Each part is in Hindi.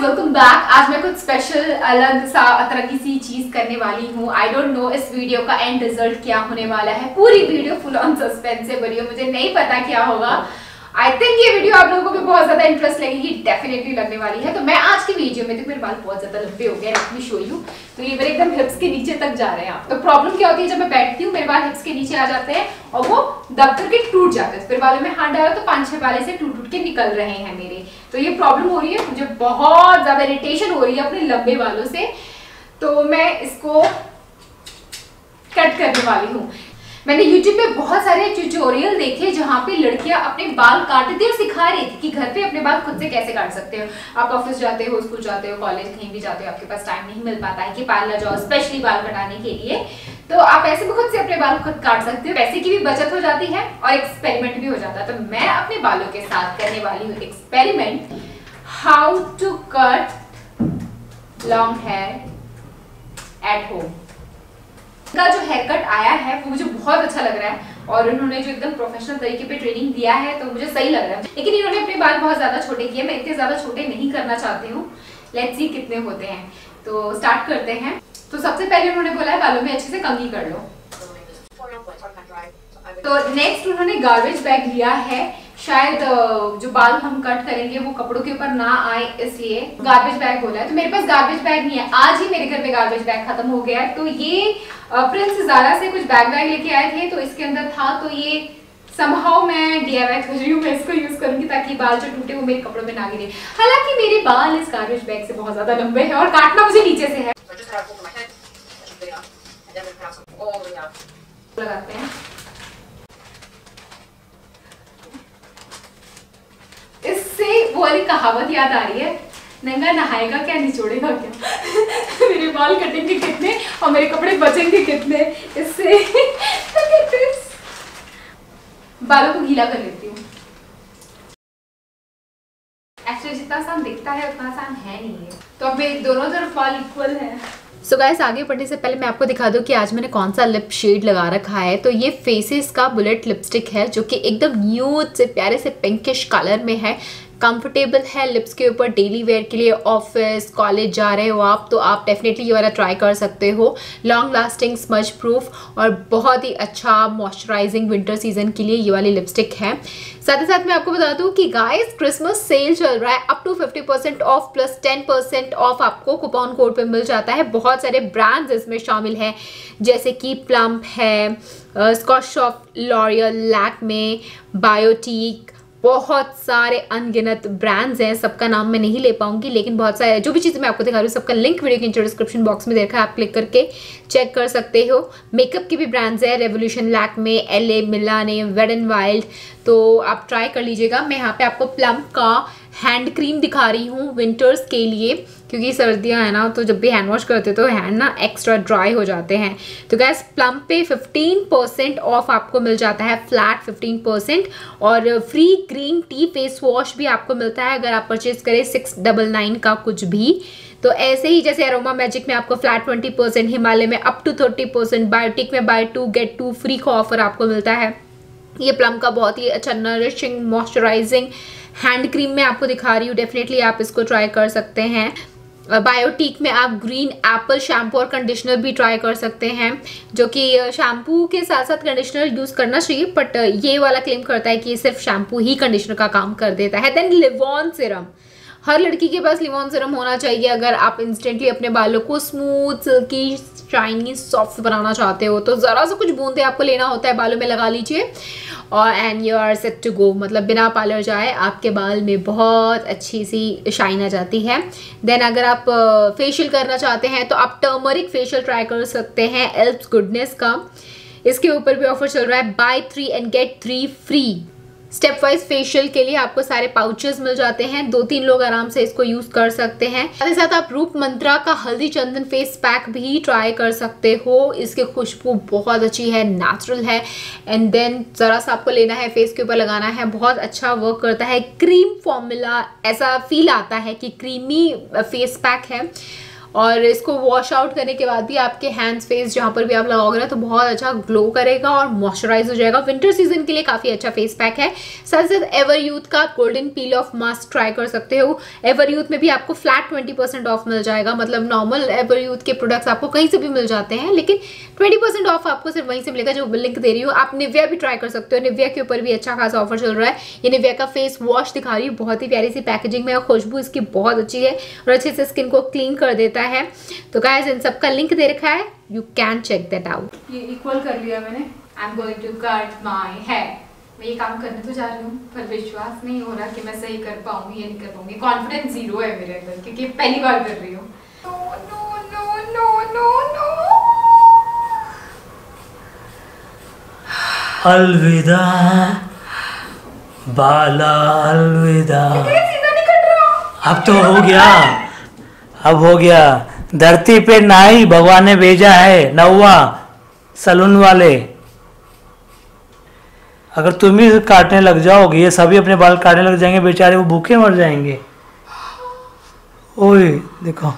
Welcome back. आज मैं कुछ स्पेशल अलग सा तरह की सी चीज करने वाली हूँ। आई डोंट नो इस वीडियो का एंड रिजल्ट क्या होने वाला है। पूरी वीडियो फुल ऑन सस्पेंस से भरी है, मुझे नहीं पता क्या होगा। आई थिंक ये वीडियो आप लोगों को भी बहुत ज्यादा इंटरेस्ट लगेगी, डेफिनेटली लगने वाली है। तो मैं आज की वीडियो में, तो मेरे बाल बहुत ज्यादा लंबे हो गए, लेट मी शो यू। तो ये मेरे एकदम हिप्स के नीचे तक जा रहे हैं। तो प्रॉब्लम क्या होती है, जब मैं बैठती हूँ मेरे बाल हिप्स के नीचे आ जाते हैं और वो दब करके टूट जाते हैं। फिर बालों में हाथ डालो तो 5-6 बाल से टूट के निकल रहे हैं मेरे। तो ये प्रॉब्लम हो रही है, मुझे बहुत ज्यादा इरिटेशन हो रही है अपने लंबे बालों से। तो मैं इसको कट करने वाली हूँ। मैंने YouTube पे बहुत सारे ट्यूटोरियल देखे जहाँ पे लड़कियां अपने बाल काटती थी और सिखा रही थी कि घर पे अपने बाल खुद से कैसे काट सकते हो। आप ऑफिस जाते हो, स्कूल जाते हो, कॉलेज कहीं भी जाते हो, आपके पास टाइम नहीं मिल पाता है कि पार्लर जाओ स्पेशली बाल कटाने के लिए, तो आप ऐसे भी खुद से अपने बाल खुद काट सकते हो। पैसे की भी बचत हो जाती है और एक्सपेरिमेंट भी हो जाता है। तो मैं अपने बालों के साथ करने वाली हूँ experiment, how to cut long hair at home. का जो हेयर कट आया है वो मुझे बहुत अच्छा लग रहा है और उन्होंने जो एकदम प्रोफेशनल तरीके पे ट्रेनिंग दिया है तो मुझे सही लग रहा है। लेकिन इन्होंने अपने बाल बहुत ज्यादा छोटे किए, मैं इतने ज्यादा छोटे नहीं करना चाहती हूँ। लेट्स सी कितने होते हैं। तो स्टार्ट करते हैं। तो सबसे पहले उन्होंने बोला है बालों में अच्छे से कंघी कर लो। तो नेक्स्ट उन्होंने गार्बेज बैग लिया है, शायद जो बाल हम कट करेंगे वो कपड़ों के ऊपर ना आए इसलिए गार्बेज बैग बोला है। तो मेरे पास गार्बेज बैग नहीं है, आज ही मेरे घर में गार्बेज बैग खत्म हो गया है। तो ये प्रिंस ज़ारा से कुछ बैग लेके आए थे, तो इसके अंदर था। तो ये समहाउ मैं DIY कर रही हूँ, मैं इसको यूज करूंगी ताकि बाल जो टूटे वो मेरे कपड़ों में ना गिरे। हालांकि मेरे बाल इस गार्बेज बैग से बहुत ज्यादा लंबे हैं और काटना मुझे नीचे से है। लगाते हैं। इससे वो वाली कहावत याद आ रही है, नंगा नहाएगा क्या निचोड़ेगा क्या। मेरे बाल कटेंगे कितने और मेरे कपड़े बचेंगे कितने इससे। बालों को गीला कर लेती हूँ। एक्चुअली जितना आसान दिखता है उतना आसान है नहीं है। तो अब मेरे दोनों तरफ बाल इक्वल है। सो गाइस, आगे बढ़ने से पहले मैं आपको दिखा दूं कि आज मैंने कौन सा लिप शेड लगा रखा है। तो ये फेसेस का बुलेट लिपस्टिक है जो कि एकदम न्यूड से प्यारे से पिंकिश कलर में है। कंफर्टेबल है लिप्स के ऊपर, डेली वेयर के लिए, ऑफिस कॉलेज जा रहे हो आप तो आप डेफिनेटली ये वाला ट्राई कर सकते हो। लॉन्ग लास्टिंग, स्मज प्रूफ और बहुत ही अच्छा मॉइस्चराइजिंग विंटर सीजन के लिए ये वाली लिपस्टिक है। साथ ही साथ मैं आपको बता दूं कि गाइस क्रिसमस सेल चल रहा है, up to 50% off plus 10% off आपको कूपन कोड पे मिल जाता है। बहुत सारे ब्रांड्स इसमें शामिल हैं जैसे कि प्लम्प है, scotch shop, L'Oreal, Lakme, Biotique, बहुत सारे अनगिनत ब्रांड्स हैं। सबका नाम मैं नहीं ले पाऊंगी, लेकिन बहुत सारे जो भी चीज़ें मैं आपको दिखा रही हूँ सबका लिंक वीडियो के नीचे डिस्क्रिप्शन बॉक्स में देखा है, आप क्लिक करके चेक कर सकते हो। मेकअप की भी ब्रांड्स है, Revolution, Lakme, LA, Milani, wet and wild, तो आप ट्राई कर लीजिएगा। मैं यहाँ पे आपको प्लम्प का हैंड क्रीम दिखा रही हूँ विंटर्स के लिए, क्योंकि सर्दियाँ हैं ना, तो जब भी हैंड वॉश करते तो हैंड ना एक्स्ट्रा ड्राई हो जाते हैं। तो गैस प्लम्प पे 15% ऑफ आपको मिल जाता है, फ्लैट 15%, और free green tea face wash भी आपको मिलता है अगर आप परचेज करें 699 का कुछ भी। तो ऐसे ही जैसे अरोमा मैजिक में आपको फ्लैट 20%, हिमालय में अप टू 30%, बायोटिक में बाय 2 गेट 2 फ्री का ऑफर आपको मिलता है। ये प्लम्प का बहुत ही अच्छा नरिशिंग मॉइस्चराइजिंग हैंड क्रीम मैं आपको दिखा रही हूँ, डेफिनेटली आप इसको ट्राई कर सकते हैं। बायोटीक में आप ग्रीन एप्पल शैम्पू और कंडीशनर भी ट्राई कर सकते हैं, जो कि शैम्पू के साथ साथ कंडीशनर यूज़ करना चाहिए, बट ये वाला क्लेम करता है कि ये सिर्फ शैम्पू ही कंडीशनर का काम कर देता है। देन लिवॉन सिरम, हर लड़की के पास लिवॉन सिरम होना चाहिए अगर आप इंस्टेंटली अपने बालों को स्मूथ, सिल्की, शाइनी, सॉफ्ट बनाना चाहते हो। तो ज़रा सा कुछ बूंदे आपको लेना होता है, बालों में लगा लीजिए और and you are set to go. मतलब बिना पार्लर जाए आपके बाल में बहुत अच्छी सी शाइन आ जाती है। देन अगर आप फेशियल करना चाहते हैं तो आप टर्मरिक फेशियल ट्राई कर सकते हैं एल्प्स गुडनेस का। इसके ऊपर भी ऑफर चल रहा है, buy 3 and get 3 free. Step wise facial के लिए आपको सारे पाउचेस मिल जाते हैं, 2-3 लोग आराम से इसको यूज कर सकते हैं। साथ ही साथ आप रूप मंत्रा का हल्दी चंदन फेस पैक भी ट्राई कर सकते हो। इसकी खुशबू बहुत अच्छी है, नेचुरल है। एंड देन जरा सा आपको लेना है, फेस के ऊपर लगाना है, बहुत अच्छा वर्क करता है। क्रीम फॉर्मूला, ऐसा फील आता है कि क्रीमी फेस पैक है और इसको वॉश आउट करने के बाद भी आपके हैंड्स फेस जहाँ पर भी आप लगाओगे ना तो बहुत अच्छा ग्लो करेगा और मॉइस्चराइज हो जाएगा। विंटर सीजन के लिए काफ़ी अच्छा फेस पैक है। साथ साथ एवर यूथ का golden peel off mask try कर सकते हो। एवर यूथ में भी आपको फ्लैट 20% ऑफ मिल जाएगा। मतलब नॉर्मल एवर यूथ के प्रोडक्ट्स आपको कहीं से भी मिल जाते हैं, लेकिन 20% ऑफ आपको सिर्फ वहीं से मिलेगा जो लिंक दे रही हो। आप निविया भी ट्राई कर सकते हो। निविया के ऊपर भी अच्छा खासा ऑफर चल रहा है। ये निविया का फेस वॉश दिखा रही हूँ, बहुत ही प्यारी सी पैकेजिंग में, खुशबू इसकी बहुत अच्छी है और अच्छे से स्किन को क्लीन कर देता है। तो गाइस इन सब का लिंक दे रखा है, you can check that out. ये इक्वल कर लिया मैंने। I am going to cut my hair. मैं ये काम करने तो जा रही हूँ पर विश्वास नहीं हो रहा कि मैं सही कर पाऊंगी या नहीं कर पाऊंगी। कॉन्फिडेंस जीरो है मेरे अंदर क्योंकि पहली बार कर रही हूँ। अलविदा बाला अलविदा। अब तो हो गया, अब हो गया। धरती पे नाई भगवान ने भेजा है नौवा सलून वाले। अगर तुम ही काटने लग जाओगे, ये सभी अपने बाल काटने लग जाएंगे, बेचारे वो भूखे मर जाएंगे। ओए देखो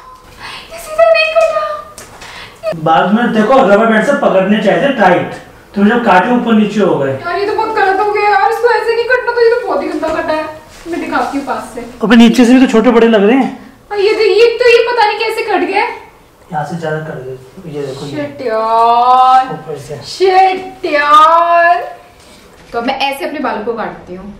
बाद में देखो रबर बैंड से पकड़ने चाहिए टाइट। तुम जब काटे ऊपर नीचे हो गए। यार ये तो बहुत गलत हो गया यार, इसको ऐसे नहीं कटना। तो ये तो बहुत ही गंदा कटा है। मैं दिखाती हूँ पास से। अबे नीचे से भी तो छोटे बड़े लग रहे हैं। ये पता नहीं कैसे कट गया। यहाँ से ज्यादा कट गए। ये देखो शिट यार, ऊपर से। शिट यार। तो मैं ऐसे अपने बालों को काटती हूँ।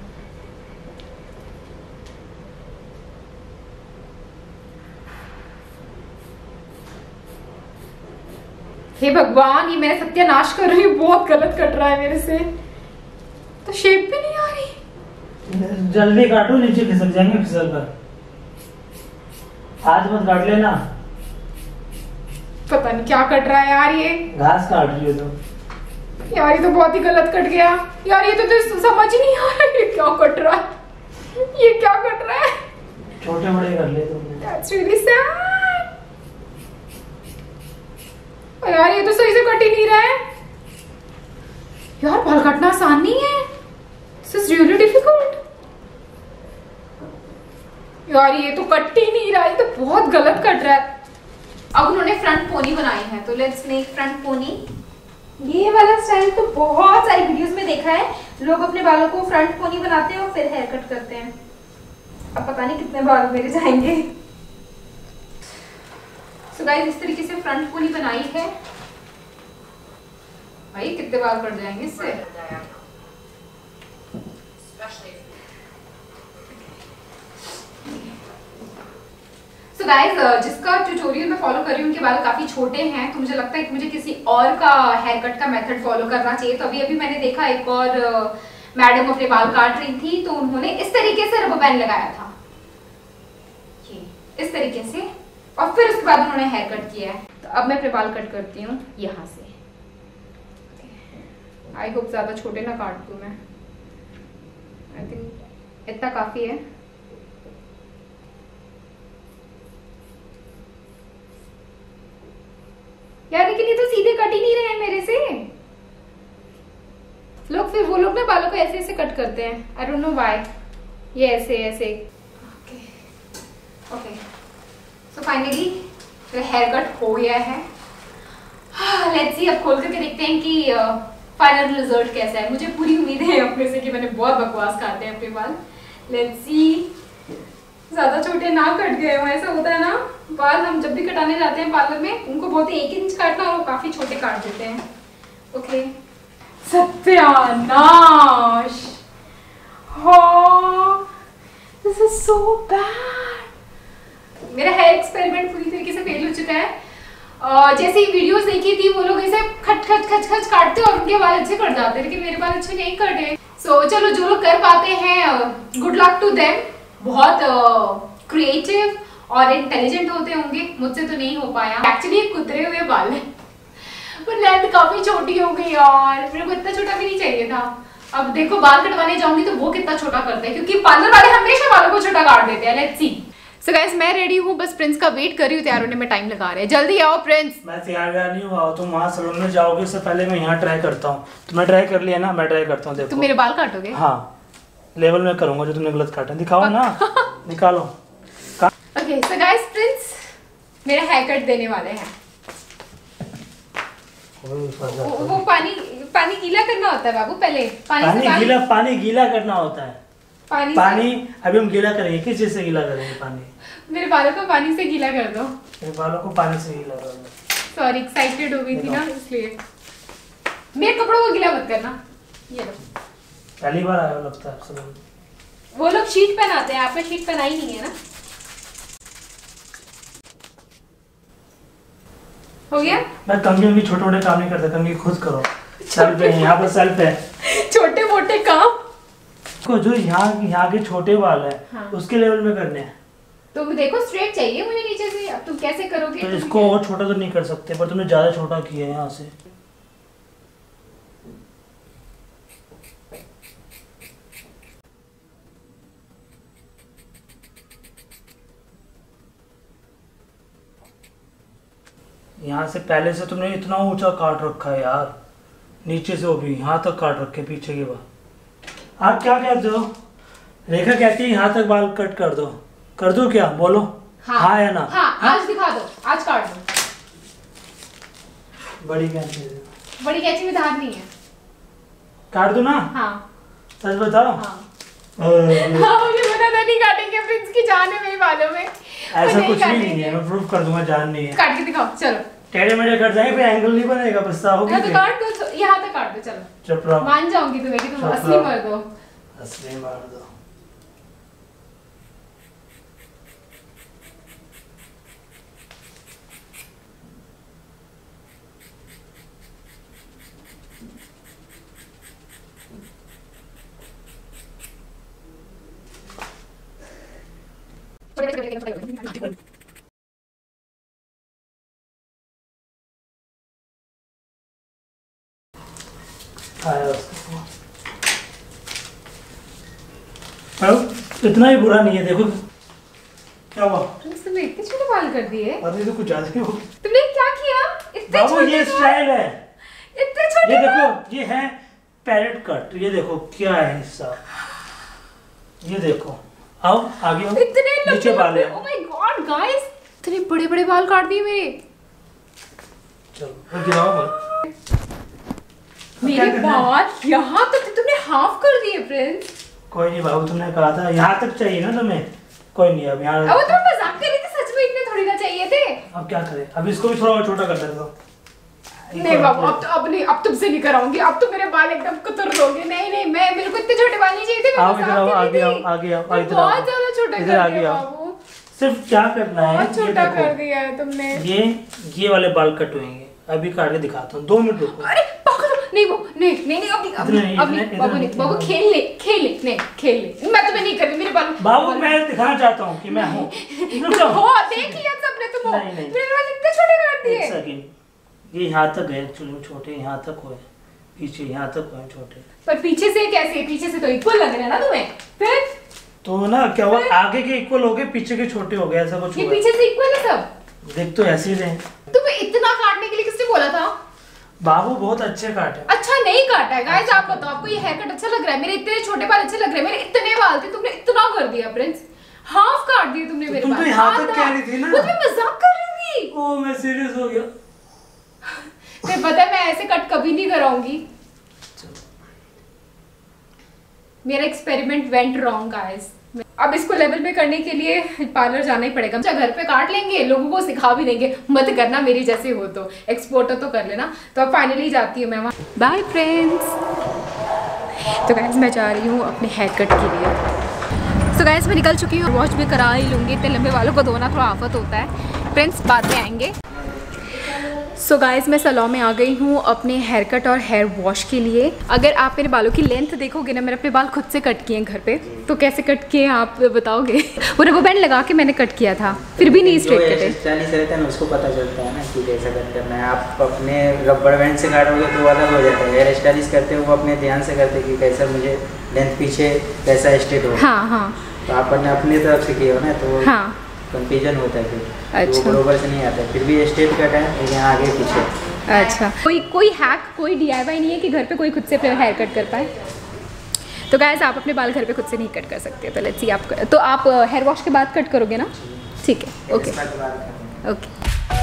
हे भगवान, ये मैं सत्यानाश कर रही हूँ, बहुत गलत कट रहा है मेरे से। तो शेप भी नहीं आ रही। जल्दी काटो, नीचे खिसक जाएंगे फिसल कर। हाथ मत काट लेना। पता नहीं क्या कट रहा है यार। ये घास काट रही हो तो। यार ये तो बहुत ही गलत कट गया यार। ये तो समझ ही नहीं आ रहा है ये क्या कट रहा है। ये क्या कट रहा है। छोटे बड़े कर ले तुमने। That's really sad। यार ये तो सही से कट ही नहीं रहा है। यार बाल काटना आसान नहीं है। This is really difficult। यार ये तो कट ही नहीं रहा है, ये तो बहुत गलत कट रहा है। अब उन्होंने फ्रंट पोनी बनाई है तो लेट्स मेक फ्रंट पोनी। ये वाला स्टाइल तो बहुत सारी वीडियोस में देखा है। लोग अपने बालों को फ्रंट पोनी बनाते हैं और फिर हेयर कट करते हैं। अब पता नहीं कितने बाल मेरे जाएंगे। So guys, इस तरीके से फ्रंट पोनी बनाई है। भाई कितने बाल कट जाएंगे इससे। So guys, जिसका ट्यूटोरियल मैं फॉलो कर रही हूँ उनके बाल काफी छोटे हैं तो मुझे लगता है कि मुझे किसी और का हेयर कट का मेथड फॉलो करना चाहिए। तो अभी मैंने देखा एक और मैडम अपने बाल काट रही थी तो उन्होंने इस तरीके से रबर बैंड लगाया था, इस तरीके से, और फिर उसके बाद उन्होंने हेयर कट किया है। तो अब मैं अपने बाल कट करती हूँ यहाँ से। आई होप ज्यादा छोटे ना काट दूं मैं। आई थिंक इतना काफी है। यार लेकिन ये तो सीधे कट ही नहीं रहे हैं मेरे से। लोग फिर वो लोग ना बालों को ऐसे ऐसे कट करते हैं। I don't know why. ये ऐसे ऐसे। Okay so finally hair cut हो गया है। लेट्स सी, अब खोल करके देखते हैं कि फाइनल रिजल्ट कैसा है। मुझे पूरी उम्मीद है अपने से कि मैंने बहुत बकवास काटे हैं अपने बाल। लेट्स सी, ज्यादा छोटे ना कट गए हो। ऐसा होता है ना, बाल हम जब भी कटाने जाते हैं पार्लर में उनको बोलते हैं 1 इंच काटना और वो काफी छोटे काट देते हैं। ओके सत्यानाश। This is so bad. मेरा हेयर एक्सपेरिमेंट पूरी तरीके से फेल हो चुका है। जैसे ही वीडियोस देखी थी वो लोग ऐसे खच खच खच खच काटते और उनके बाल अच्छे कट जाते, लेकिन मेरे बाल अच्छे नहीं कटे। सो चलो, जो लोग कर पाते हैं गुड लक टू देम। बहुत क्रिएटिव और इंटेलिजेंट होते होंगे, मुझसे तो नहीं हो पाया। एक्चुअली कुतरे हुए बाल है पर लेंथ काफी छोटी हो गई यार। मेरे को इतना छोटा भी नहीं चाहिए था। अब देखो बाल कटवाने जाऊंगी तो वो कितना छोटा करते हैं, क्योंकि पार्लर वाले हमेशा बालों को छोटा काट देते हैं। Let's see. सो गाइस, मैं रेडी हूँ, बस प्रिंस का वेट कर रही हूँ। तैयार होने में टाइम लगा रहे हैं, जल्दी आओ प्रिंस। मैं तैयार नहीं हुआ, तुम वहाँ सलून में जाओगे उससे पहले मैं यहाँ ट्राई करता हूँ। तुमने ट्राई कर लिया ना, मैं ट्राई करता हूँ। देखो तुम मेरे बाल काटोगे? हाँ, लेवल में करूंगा जो तुमने गलत काटा। दिखाओ ना, निकालो। ओके सो गाइस, प्रिंस मेरा हेयर कट देने वाले हैं। वो पानी गीला करना होता है बाबू पहले। पानी गीला करना होता है। पानी अभी हम गीला करेंगे। किस चीज से गीला करेंगे पानी? मेरे बालों को पानी से गीला कर दो। मेरे बालों को पानी से गीला कर दो। सॉरी, एक्साइटेड हो गई थी ना इसलिए। मेरे कपड़ों को गीला मत करना। ये लो, पहली बार आया लगता है सब। वो लोग शीट पहनाते हैं, आपने शीट पहनाई नहीं है ना। हो गया? मैं कंघी छोटे मोटे काम नहीं करता, कंघी खुद करो। सेल्फ है, यहाँ पर सेल्फ है। छोटे मोटे काम को जो यहाँ के छोटे बाल है, हाँ। उसके लेवल में करने हैं। तुम देखो स्ट्रेट चाहिए मुझे नीचे से, अब तुम कैसे करोगे? तो इसको और छोटा तो नहीं कर सकते, पर तुमने ज्यादा छोटा किया है यहाँ से। यहाँ से पहले से तुमने इतना ऊंचा काट रखा है यार, नीचे से वो भी यहाँ तक काट रखे पीछे के बाल। आप क्या कहते हो? रेखा कहती है यहाँ तक बाल कट कर दो। कर दो क्या? बोलो हाँ या ना? हाँ, आज दिखा दो, आज काट दो। बड़ी कैंची में धार नहीं है। काट दो ना? हाँ। सच बताओ। हाँ। मुझे पता था नहीं काटेंगे, प्रिंस की जान है मेरे बालों में। ऐसा कुछ भी नहीं है, मैं प्रूफ कर दूंगा जान नहीं है। काट के दिखाओ चलो। टेढ़े मेढ़े कट जाएंगे, फिर एंगल नहीं बनेगा, पछताओगे। तो काट दो, यहाँ तक काट दो चलो। चुप रहो। मान जाऊंगी तुम्हें कि तुम असली मर्द हो। असली मर्द हो। इतना ही बुरा नहीं है, देखो क्या हुआ। तुमने इतने छोटे बाल कर दिए। अरे तो कुछ ज्यादा ही हो। तुमने क्या किया? इतने छोटे। ये स्टाइल है। इतने छोटे। ये देखो, ये है पैरेट कट। ये देखो क्या है हिस्सा, ये देखो। आओ आगे आओ। इतने नीचे बाल है। ओह माय गॉड गाइस, इतने बड़े-बड़े बाल काट दिए मेरे। चलो गिराओ मत। मेरे बाल यहाँ तक तुमने हाफ कर दिए प्रिंस। कोई नहीं बाबू, तुमने कहा था यहाँ तक चाहिए ना तुम्हें। कोई नहीं, अब यहाँ। अब तुम मजाक कर रही थी, सच में इतने थोड़ी ना चाहिए थे। अब क्या करें, अब इसको भी थोड़ा और छोटा कर देता हूँ। नहीं बाबू, अब नहीं, अब तुमसे नहीं कराऊंगी। अब तो मेरे बाल एकदम कुतर दोगे। नहीं, मेरे को इतने छोटे बाल नहीं चाहिए थे। आओ इधर आओ, आगे आओ, आगे आओ, बहुत ज्यादा छोटा इधर आगे आओ। सिर्फ क्या करना है, बहुत छोटा कर दिया है तुमने। ये वाले बाल कट होंगे, अभी काट के दिखाता हूँ। 2 मिनट रुको। अरे नहीं वो नहीं अभी बाबू खेल ले नहीं खेल ले। मैं तुम्हें नहीं कर रही, मेरे बाल। बाबू मैं दिखाना चाहता हूँ कि मैं हूँ। हो देख लिया सबने, तुम हो। मेरे बाल इतने छोटे कर दिए। एक सेकंड, ये यहाँ तक है एक्चुअली में छोटे, यहाँ तक हुए, पीछे यहाँ तक हुए छोटे। पर पीछे से कैसे? पीछे से तो इक्वल लग रहा है ना तुम्हें। फिर तो ना क्या हुआ, आगे के इक्वल हो गए, पीछे के छोटे हो गए, ऐसा कुछ। ये पीछे से इक्वल है सब। देख तो ऐसे ही रहे। तुम्हें इतना काटने के लिए किसने बोला था? बाबू बहुत अच्छे काटे। अच्छा नहीं काटा है गाइस, आप बताओ आपको ये हेयर कट अच्छा लग रहा है? मेरे इतने छोटे बाल अच्छे लग रहे हैं? मेरे इतने बाल थे, तुमने इतना कर दिया प्रिंस। हाफ काट दिए तुमने मेरे बाल। तुम तो यहाँ तक कह रही थी ना। मैं मजाक कर रही थी। ओह मैं सीरियस हो गया। तुम्हें पता है मैं ऐसे कट कभी नहीं कराऊंगी। मेरा एक्सपेरिमेंट वेंट रॉन्ग गाइस। अब इसको लेवल पे करने के लिए पार्लर जाना ही पड़ेगा। घर पे काट लेंगे, लोगों को सिखा भी देंगे। मत करना मेरी जैसे हो, तो एक्सपोर्ट तो कर लेना। तो अब फाइनली जाती हूँ मैं वहाँ। Bye friends. तो गाइस मैं जा रही हूँ अपने हेयर कट के लिए। तो गाइस मैं निकल चुकी हूँ, वॉश भी करा ही लूँगी। इतने लंबे बालों को धोना थोड़ा आफत होता है। फ्रेंड्स बाद में आएंगे। सो गाइस मैं सैलून में आ गई हूँ अपने हेयर कट और हेयर वॉश के लिए। अगर आप मेरे बालों की लेंथ देखोगे ना, मैंने अपने बाल खुद से कट किए हैं घर पे। तो कैसे कट किए आप बताओगे? वो रबर बैंड लगा के मैंने कट किया था, फिर भी नहीं स्ट्रेट कटे। स्टाइलिश रहता है ना, उसको पता चलता है ना कि कैसा कट करना है। आप अपने रबर बैंड से काटोगे तो अलग हो जाता है। हेयर स्टाइलिश करते हो वो अपने ध्यान से करते कि कैसा मुझे लेंथ पीछे कैसा स्ट्रेट हो। हाँ। तो आपने अपनी तरफ से किया हो ना, तो हाँ कंफ्यूजन होता है फिर। अच्छा। वो बरोबर से नहीं आता है, फिर भी स्ट्रेट कट है लेकिन आगे पीछे। अच्छा, कोई हैक, कोई DIY नहीं है कि घर पे कोई खुद से अपने हेयर कट कर पाए? तो गाइस आप अपने बाल घर पे खुद से नहीं कट कर सकते। तो लेट्स सी, आप तो आप हेयर वॉश के बाद कट करोगे ना? ठीक है, ओके। ओके।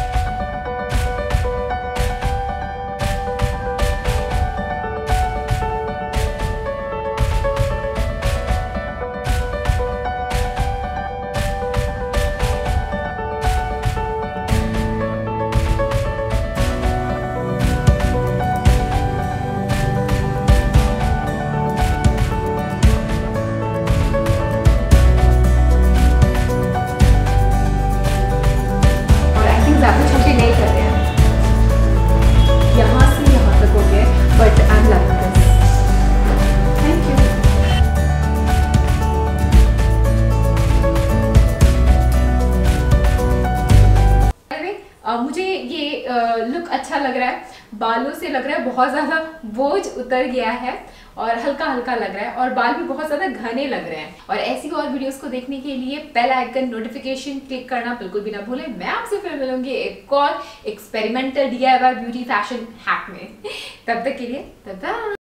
ज़्यादा छोटे नहीं कर रहे हैं, यहाँ से यहाँ तक हो गया, but I am loving this. Thank you. मुझे ये लुक अच्छा लग रहा है, बालों से लग रहा है बहुत ज़्यादा बोझ उतर गया है और हल्का हल्का लग रहा है और बाल भी बहुत ज़्यादा घने लग रहे हैं। और ऐसी और वीडियोस को देखने के लिए बेल आइकन नोटिफिकेशन क्लिक करना बिल्कुल भी ना भूलें। मैं आपसे फिर मिलूंगी एक और experimental DIY beauty fashion hack में। तब तक के लिए बाय बाय।